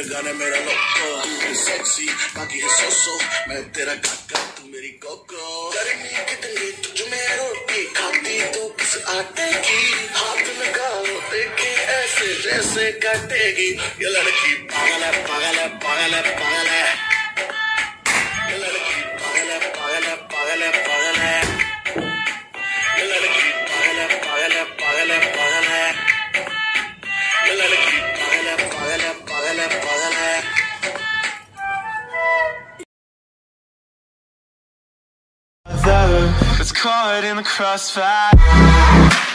गाना मेरा लोको, तू है सेक्सी बाकी है सोसो, मैं तेरा काका तू मेरी कोको। गर्मी कितनी तुझ में रोटी खाती तो किस आटे की, हाथ लगाओ देखे ऐसे जैसे काटेगी। ये लड़की पागल है पागल है पागल है पागल है, ये लड़की पागल है पागल है पागल है पागल है, ये लड़की पागल है पागल है पागल है पागल है, ये लड़की पागल है पागल है पागल है पागल है। It's caught in the crossfire.